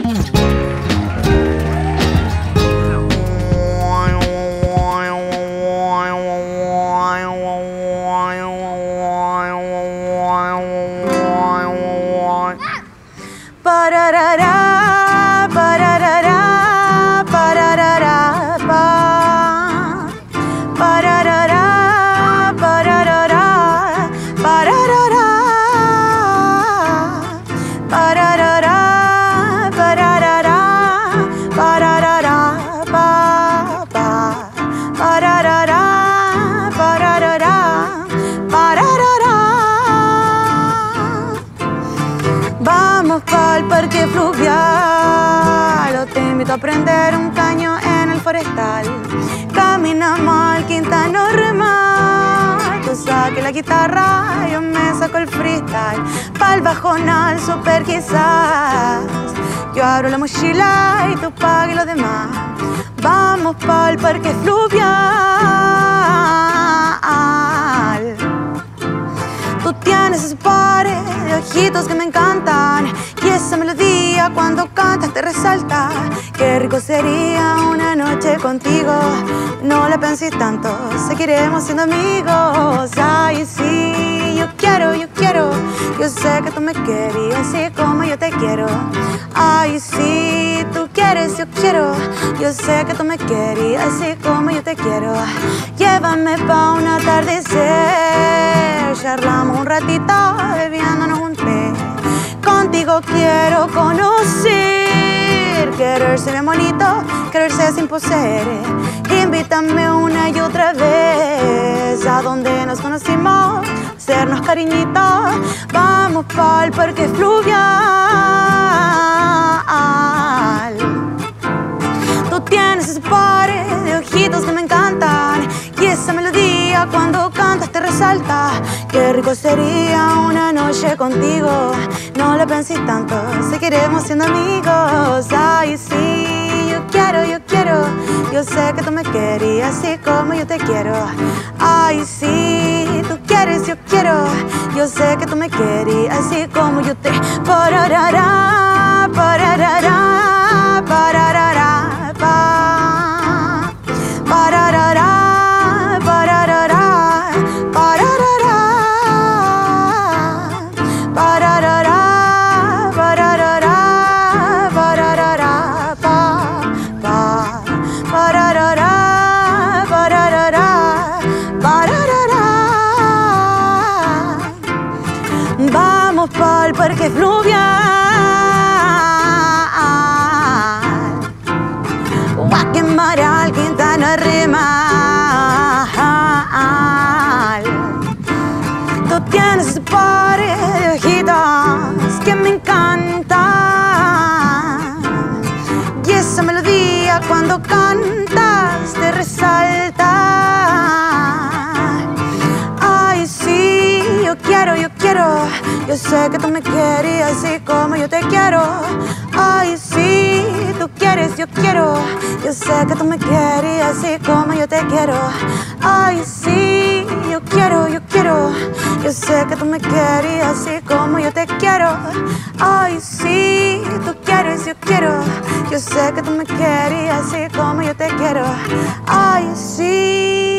Pararara, pararara, pararara, pa. Pararara, pararara, pararara. Pararara, pararara, pararara, pa, pa. Pararara, pararara, pararara. Vamos pa'l parque fluvial, o te invito a prender un caño en el forestal. Caminamos al Quintano Remal, tú saques la guitarra, yo me saco el freestyle. Pa'l bajonal super quizás, yo abro la mochila y tú pagues lo demás. Vamos pa'l parque fluvial. Tú tienes esos pares de ojitos que me encantan, y esa melodía cuando cantas te resalta. Qué rico sería una noche contigo, no la pensé tanto, seguiremos siendo amigos. Ay, sí, yo quiero, yo sé que tú me quieres así como yo te quiero. Ay, sí, tú quieres, yo quiero, yo sé que tú me quieres así como yo te quiero. Llévame pa' un atardecer, charlamos un ratito bebiéndonos un té. Contigo quiero conocer, quererse bien bonito, quererse sin poseer. Invítame una y otra vez a donde nos conocimos, hacernos cariñitos. Vamos pa'l parque fluvial. Tú tienes esos pares de ojitos que me encantan, y esa melodía cuando cantas te resalta. Qué rico sería una noche contigo, no la pensé tanto, seguiremos siendo amigos. Ay, sí, yo quiero, yo sé que tú me quieres así como yo te quiero. Ay, sí, tú quieres, yo quiero, yo sé que tú me quieres así como yo te. Pararara, pararara, pararara, pa. Pararara, pararara, pararara. Pararara, pararara, pararara, pa, pa. Pararara, pararara, pararara. Vamos pa'l parque fluvial, a quemar al Quintano Remal. Tú tienes ese par de ojitos que me encantan, y esa melodía cuando cantas te resalta. Ay, sí, yo quiero, yo sé que tú me quieres así como yo te quiero. Ay, sí, tú quieres, yo quiero, yo sé que tú me quieres así como yo te quiero. Ay, sí, yo quiero, yo sé que tú me quieres así como yo te quiero. Ay, sí, tú quieres, yo quiero, yo sé que tú me quieres así como yo te quiero. Ay, sí.